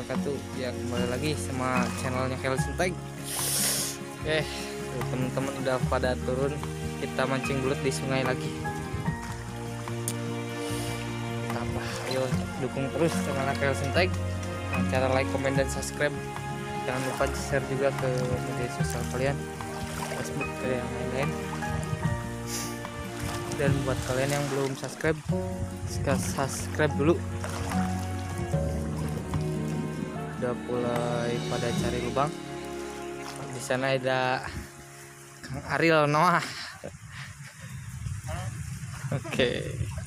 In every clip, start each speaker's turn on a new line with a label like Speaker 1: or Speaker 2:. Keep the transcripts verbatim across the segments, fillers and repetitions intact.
Speaker 1: wabarakatuh. Ya kembali lagi sama channelnya Kelsen Tag. Oke, teman-teman udah pada turun, kita mancing belut di sungai lagi. Kita apa? Ayo dukung terus channel Kelsen Tag. Cara like, comment, dan subscribe. Jangan lupa di share juga ke media sosial kalian, Facebook dan yang lain-lain. Dan buat kalian yang belum subscribe, subscribe dulu. Udah mulai pada cari lubang. Di sana ada Kang Ariel Noah. Oke,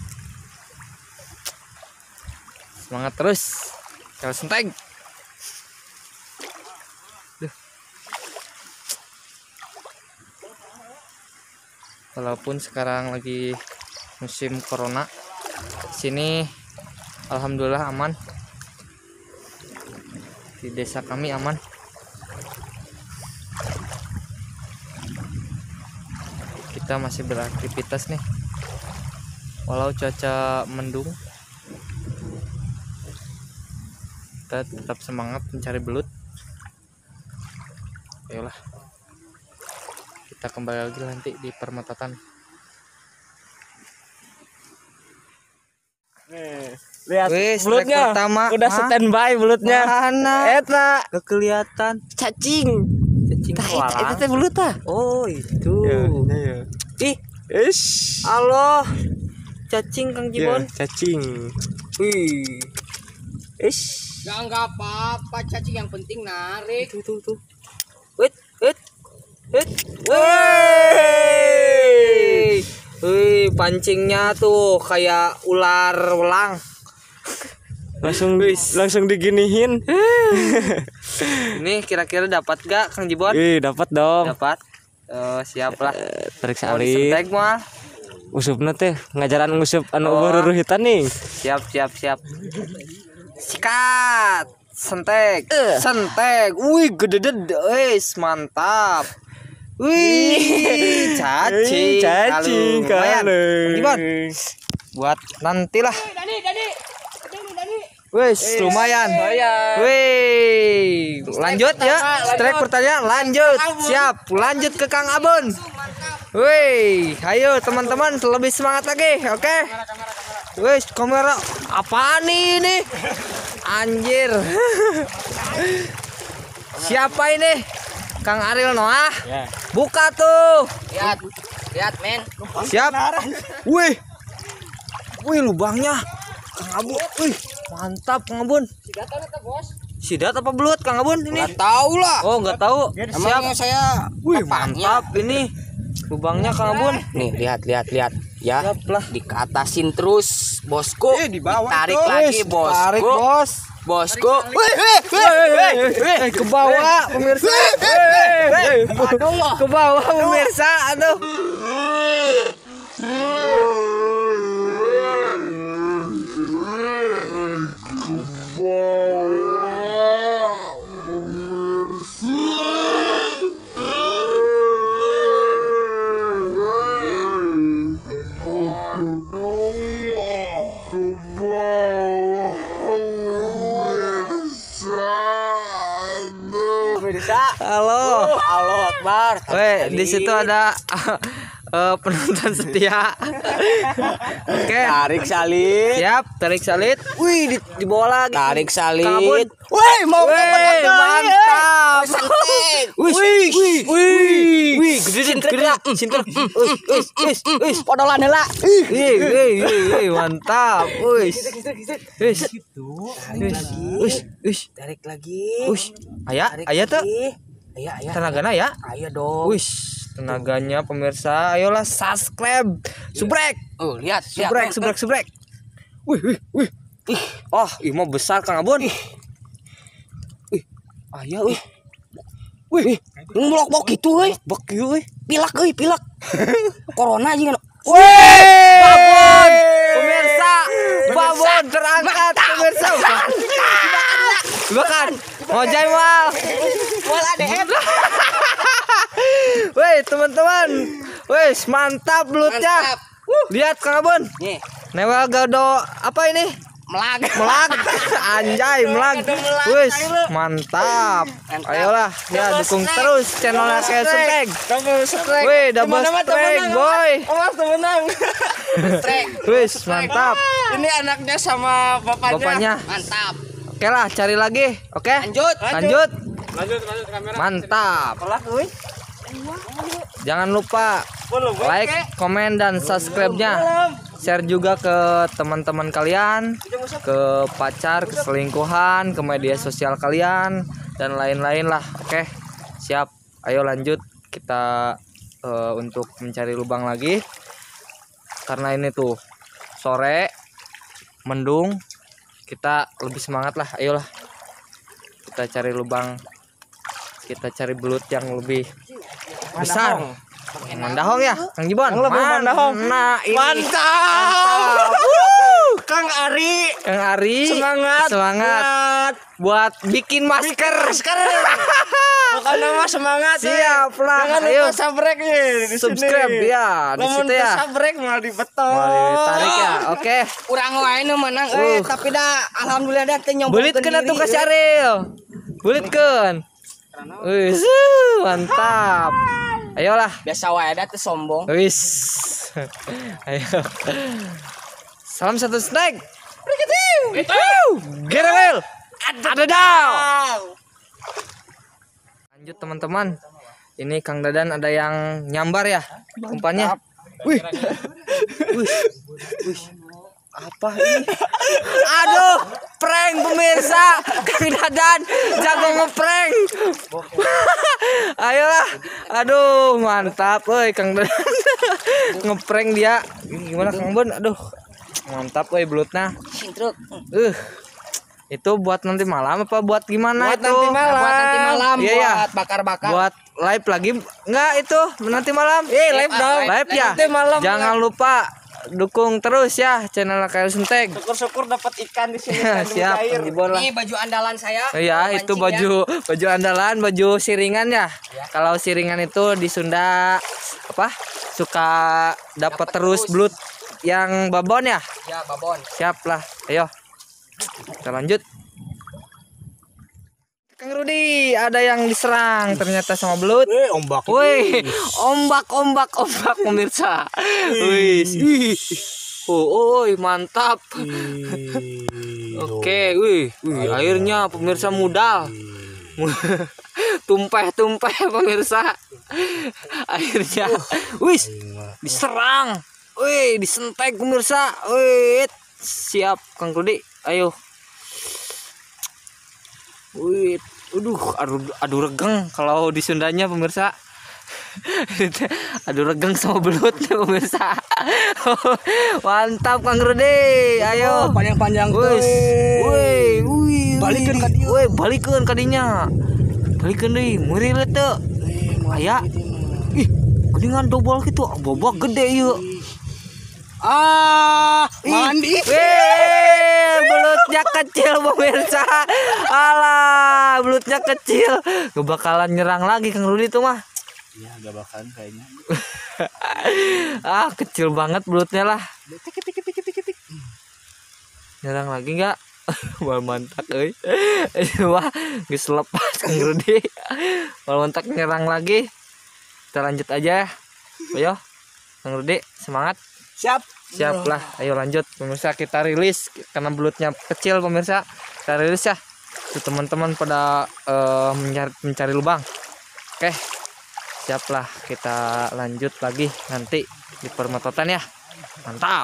Speaker 1: semangat terus, Kelsen Tag. Walaupun sekarang lagi musim corona, sini alhamdulillah aman. Di desa kami aman. Kita masih beraktivitas nih, walau cuaca mendung. Kita tetap semangat mencari belut. Ayolah, kita kembali lagi nanti di permatatan.
Speaker 2: Lihat
Speaker 1: Wih,
Speaker 2: belutnya
Speaker 1: pertama
Speaker 2: udah
Speaker 1: Hah?
Speaker 2: standby belutnya.
Speaker 1: Mana?
Speaker 2: Eta
Speaker 1: Gak kelihatan.
Speaker 2: cacing.
Speaker 1: Cacing
Speaker 2: Tah,
Speaker 1: walang.
Speaker 2: eta teh belut tah.
Speaker 1: Oh itu.
Speaker 2: Ya,
Speaker 1: Ih,
Speaker 2: Ish.
Speaker 1: Allah. Cacing Kang Jibon.
Speaker 2: Ya, cacing. Wih. Ish.
Speaker 3: Gak nggak apa-apa cacing, yang penting narik.
Speaker 1: Tuh tuh tuh. Wait, wait. Wait.
Speaker 2: Wey.
Speaker 1: Wih, pancingnya tuh kayak ular welang.
Speaker 2: Langsung langsung diginihin.
Speaker 1: Ini kira-kira dapat gak Kang Jibon?
Speaker 2: Wih, dapat dong.
Speaker 1: Dapat. Oh, siap lah.
Speaker 2: Eh, Tarik
Speaker 1: Mau
Speaker 2: salib.
Speaker 1: disentek mah.
Speaker 2: Usupna teh ngajaran ngusup anu
Speaker 1: Oh.
Speaker 2: beruruhitan nih.
Speaker 1: Siap, siap, siap. Sikat. Sentek. Sentek. Wih, gede-gede. Wis, mantap. Wih, cacing.
Speaker 2: Wih, cacing
Speaker 1: Kalung. Lumayan.
Speaker 2: kalung.
Speaker 1: Gimana? Buat nantilah.
Speaker 3: Dani, Dani, Dani, Dani.
Speaker 1: Wis, lumayan. Wih, lanjut ya. Strike pertanyaan, lanjut. Siap, lanjut ke Kang Abon. Wih, ayo teman-teman lebih semangat lagi, oke? Wih, kamera apaan nih ini? Anjir. Siapa ini? Kang Ariel Noah.
Speaker 2: Ya.
Speaker 1: Buka tuh.
Speaker 3: Lihat, lihat men.
Speaker 1: Siap. Wih. Wih, lubangnya. Kang Abon. Wih, mantap Kang Abon.
Speaker 3: Sidat apa bos?
Speaker 1: Sidat apa belut Kang Abon ini?
Speaker 3: Nggak tahu lah.
Speaker 1: Oh, nggak tahu.
Speaker 3: Emang
Speaker 1: Siap.
Speaker 3: saya.
Speaker 1: Wih,
Speaker 3: papanya.
Speaker 1: mantap ini. Lubangnya Kang Abon.
Speaker 3: Nih lihat, lihat, lihat. Ya.
Speaker 1: Siap lah.
Speaker 3: Dikatasin terus, bosku.
Speaker 1: Eh, di bawah
Speaker 3: Tarik
Speaker 1: tuh.
Speaker 3: lagi,
Speaker 1: Wih,
Speaker 3: bosku.
Speaker 1: tarik, bos.
Speaker 3: Bosku. Wih,
Speaker 1: Eh, ke bawah pemirsa. Eh,
Speaker 3: Aduh.
Speaker 1: ke bawah pemirsa. Aduh. Halo.
Speaker 3: Allah Akbar.
Speaker 1: Weh, di situ ada eh, penonton setia. Oke.
Speaker 3: Tarik salib.
Speaker 1: Siap, tarik salit. Wih, di, di bawah lagi.
Speaker 3: Tarik salib.
Speaker 1: Kang Abon.
Speaker 3: Wih, mau
Speaker 1: Wih,
Speaker 3: dapat apa?
Speaker 1: mantap.
Speaker 3: Santai.
Speaker 1: Wih, wih, wih, wih, gede gede, sinter, wih, wih, wih, wih,
Speaker 3: Podolan heula.
Speaker 1: wih, wih, wih, wih, mantap, wih, wih, wih, wih, wih,
Speaker 3: Tarik lagi.
Speaker 1: wih, ayah, ayah tuh,
Speaker 3: Ayah, ayah.
Speaker 1: tenaganya ya,
Speaker 3: Ayo dong.
Speaker 1: wih, tenaganya pemirsa, ayolah subscribe, subrek,
Speaker 3: Oh, lihat, lihat.
Speaker 1: subrek, subrek, subrek, wih, wih, wih, ih, oh, ih mau besar Kang Abon, wih, ayah, wih, wih,
Speaker 3: Ngeblok-blok gitu euy.
Speaker 1: bok yuk, wih.
Speaker 3: Pilak euy, pilak. Corona aja kan.
Speaker 1: Wih, babon, pemirsa, babon terangkat, pemirsa. Makan, mau jaimal.
Speaker 3: Wal A D M.
Speaker 1: Wih, teman-teman, wih, mantap belutnya.
Speaker 3: Mantap.
Speaker 1: Lihat Kang Abon,
Speaker 3: Nih,
Speaker 1: Newel Gado apa ini?
Speaker 3: melag.
Speaker 1: Melag. Anjay, melag. Wis, mantap. Ayolah, ya dukung terus channelnya kayak Sunteg.
Speaker 3: Double strike.
Speaker 1: Wih, double strike, boy.
Speaker 3: Awas tuh menang. Strike.
Speaker 1: Wis, mantap.
Speaker 3: Ini anaknya sama bapaknya.
Speaker 1: Bapaknya.
Speaker 3: Mantap.
Speaker 1: Oke lah, cari lagi. Oke.
Speaker 3: Lanjut.
Speaker 1: Lanjut.
Speaker 2: Lanjut lanjut kamera.
Speaker 1: Mantap.
Speaker 3: Pelak euy.
Speaker 1: Jangan lupa like, komen, dan subscribe-nya. Share juga ke teman-teman kalian, ke pacar, ke selingkuhan, ke media sosial kalian, dan lain-lain lah. Oke, siap. Ayo lanjut kita uh, untuk mencari lubang lagi. Karena ini tuh sore, mendung, kita lebih semangat lah. Ayolah, kita cari lubang, kita cari belut yang lebih besar. Mandahong ya, Kang Jibon.
Speaker 3: Yang lebih mandahong.
Speaker 1: Nah, ini.
Speaker 3: Mantap. Kang Ari.
Speaker 1: Kang Ari.
Speaker 3: Semangat.
Speaker 1: Semangat. Buat bikin masker.
Speaker 3: Masker. Makanya mah semangat.
Speaker 1: Siap lah.
Speaker 3: Jangan
Speaker 1: Ayo.
Speaker 3: lupa sabrek nih di
Speaker 1: Subscribe
Speaker 3: sini.
Speaker 1: ya di
Speaker 3: Lamun
Speaker 1: situ ya.
Speaker 3: sabrek malah dibetot.
Speaker 1: Mau ditarik ya. Oke.
Speaker 3: Urang wae nu menang euy,
Speaker 1: Uh.
Speaker 3: tapi dah alhamdulillah dah teh nyoba.
Speaker 1: Bulitkeun atuh ka si Ariel. Bulitkeun. Wis, mantap. Ayolah.
Speaker 3: Biasa wae dah teh sombong.
Speaker 1: Wis. Ayo. Salam satu snack. Get away. Ada down. Lanjut teman-teman. Ini Kang Dadan ada yang nyambar ya umpannya. Wih. Wih. Wih. Apa ini? Aduh, prank pemirsa. Kang Dadan jago ngeprank. Ayolah. Aduh, mantap euy Kang Dadan. Ngeprank dia. Ini gimana Kang Bon? Aduh. Mantap euy belutna.
Speaker 3: Sintruk.
Speaker 1: Uh. Itu buat nanti malam apa buat gimana
Speaker 3: Buat
Speaker 1: itu?
Speaker 3: nanti malam. Buat nanti malam.
Speaker 1: Iya, iya.
Speaker 3: Buat bakar-bakar.
Speaker 1: Buat live lagi enggak itu nanti malam?
Speaker 3: Eh, live dong.
Speaker 1: Live ya.
Speaker 3: Nanti malam.
Speaker 1: Jangan lupa dukung terus ya channel K L Sunteg.
Speaker 3: Syukur-syukur dapat ikan di sini.
Speaker 1: Siap, Kang Jibon lah.
Speaker 3: Ini baju andalan saya.
Speaker 1: Iya, itu baju baju andalan, baju siringan ya. Kalau siringan itu di Sunda apa? Suka dapat terus belut yang babon ya.
Speaker 3: Ya, babon.
Speaker 1: Siap lah. Ayo. Kita lanjut. Kang Rudi, ada yang diserang ternyata sama belut.
Speaker 2: Eh, ombak.
Speaker 1: Wih, ombak, ombak, ombak pemirsa. Wih, ih. Oh, oi, mantap. Oke, wih, wih, airnya pemirsa mudal. Tumpeh-tumpeh pemirsa. Airnya. Wih, diserang. Wih, disentek pemirsa. Wih, siap Kang Rudi. Ayo. Wih, aduh, aduh, aduh regeng kalau di Sundanya pemirsa. Aduh regeng sama belutnya pemirsa. Mantap Kang Rudi. Ayo.
Speaker 3: Panjang-panjang tuh.
Speaker 1: Wih, wih, wih.
Speaker 3: Balikeun ka dieu.
Speaker 1: Wih, balikeun ka dinya. Balikeun deui, meuri teu. Aya. Ih, geuningan dobol kitu, bobok gede ieu.
Speaker 3: Ah, mandi.
Speaker 1: Weh, belutnya kecil pemirsa. Alah, belutnya kecil. Gak bakalan nyerang lagi Kang Rudi tuh mah.
Speaker 2: Iya, gak bakalan kayaknya.
Speaker 1: Ah, kecil banget belutnya lah. Nyerang lagi enggak? Wah, mantap euy. Wah, geus lepas Kang Rudi. Wah, mantap nyerang lagi. Kita lanjut aja ya. Ayo. Kang Rudi, semangat.
Speaker 3: Siap.
Speaker 1: Siap lah, ayo lanjut pemirsa, kita rilis karena belutnya kecil pemirsa, kita rilis ya. Tuh teman-teman pada uh, mencari, mencari lubang. Oke, siap lah, kita lanjut lagi nanti di permetotan ya. Mantap.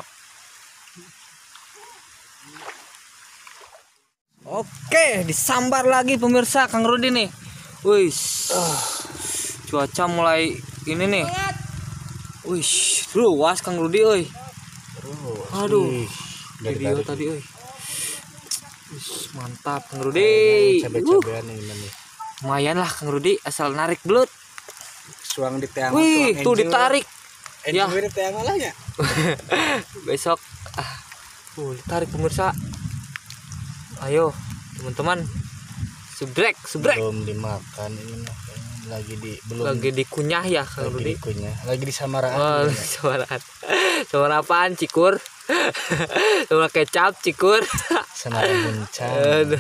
Speaker 1: Oke, disambar lagi pemirsa Kang Rudi nih. Wih, cuaca mulai ini nih. Wih, luas Kang Rudi, oi. Aduh, video tadi, oi. Wih, mantap Kang Rudi.
Speaker 2: Cabe-cabean ini nih.
Speaker 1: Lumayan lah Kang Rudi, asal narik belut.
Speaker 2: Suang di teang.
Speaker 1: Wih, tuh ditarik. Ya.
Speaker 2: Di teang malahnya.
Speaker 1: Besok ah, tuh ditarik pemirsa. Ayo, teman-teman. Subrek, subrek.
Speaker 2: Belum dimakan ini mah. Lagi di belum
Speaker 1: Lagi dikunyah ya Kang
Speaker 2: lagi
Speaker 1: Rudi.
Speaker 2: dikunyah. Lagi di samaraan.
Speaker 1: Oh, samaraan. Samar apaan, cikur? Sama kecap, cikur.
Speaker 2: sama Buncang.
Speaker 1: Aduh.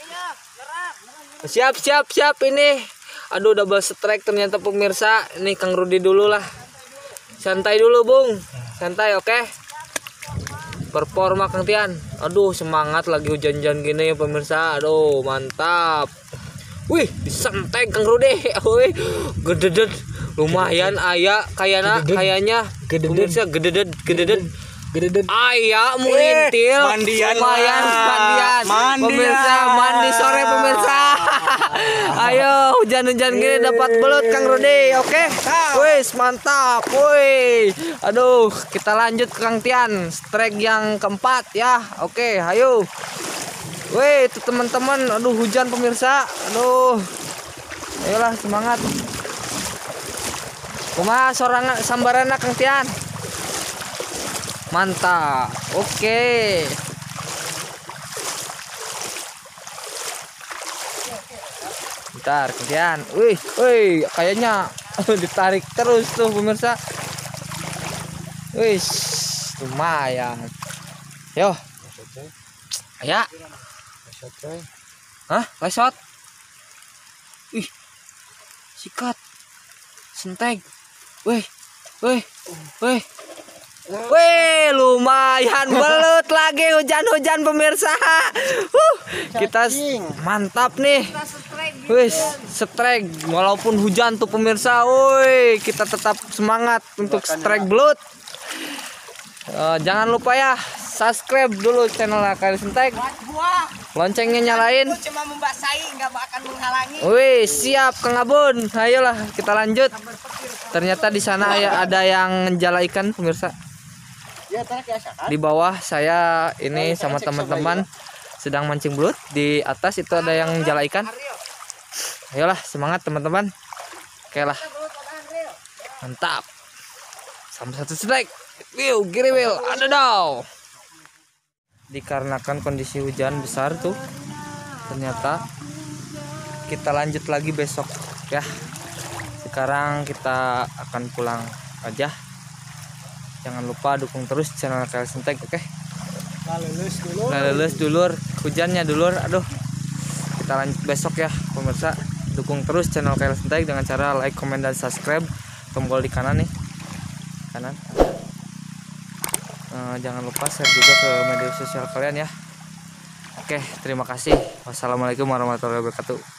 Speaker 1: Siap siap siap ini. Aduh double strike ternyata pemirsa. Ini Kang Rudi dulu lah. Santai dulu Bung. Santai oke. Okay? Performa Kang Tian. Aduh semangat lagi hujan-hujan gini ya pemirsa. Aduh mantap. Wih disantai Kang Rudi. Wih gededet. Lumayan aya kayaknya kayaknya pemirsa gededet gededet.
Speaker 2: Gededet.
Speaker 1: Ayah murintil
Speaker 3: Eh, mandian
Speaker 1: lumayan
Speaker 3: lah.
Speaker 1: mandian
Speaker 3: Mandian.
Speaker 1: pemirsa mandi sore pemirsa. Ayo hujan-hujan gini dapat belut Kang Rudi oke wis mantap woi aduh kita lanjut ke Kang Tian strike yang keempat ya oke ayo woi itu teman-teman aduh hujan pemirsa aduh ayolah semangat kumaha sorangan sambarana Kang Tian. Mantap. Oke. Bentar, kemudian. Wih, wih, kayaknya ditarik terus tuh pemirsa. Wih, lumayan. Yo. Ya. Hah? Lesot? Ih. Sikat. Sentek. Wih. Wih. Wih. Wih, lumayan belut lagi hujan-hujan pemirsa. Uh, kita mantap nih. Wih, strike walaupun hujan tuh pemirsa. Woi, kita tetap semangat untuk strike belut. Uh, jangan lupa ya, subscribe dulu channel Kali Sentek. Loncengnya nyalain.
Speaker 3: Cuma membasahi, nggak akan menghalangi.
Speaker 1: Wih, siap Kang Abun. Ayolah kita lanjut. Ternyata di sana ya ada yang menjala ikan pemirsa. Di bawah saya ini sama teman-teman sedang mancing belut. Di atas itu ada yang jala ikan. Ayolah semangat teman-teman. Oke lah. Mantap. Sampai satu strike. Wiu, giriwil, ada daw. Dikarenakan kondisi hujan besar tuh, ternyata kita lanjut lagi besok ya. Sekarang kita akan pulang aja. Jangan lupa dukung terus channel Kali Sentek, oke? Okay?
Speaker 3: Lulus dulu.
Speaker 1: Nah, lulus dulur, hujannya dulur, aduh. Kita lanjut besok ya, pemirsa. Dukung terus channel Kali Sentek dengan cara like, comment, dan subscribe. Tombol di kanan nih, kanan. Uh, jangan lupa share juga ke media sosial kalian ya. Oke, terima kasih. Wassalamualaikum warahmatullahi wabarakatuh.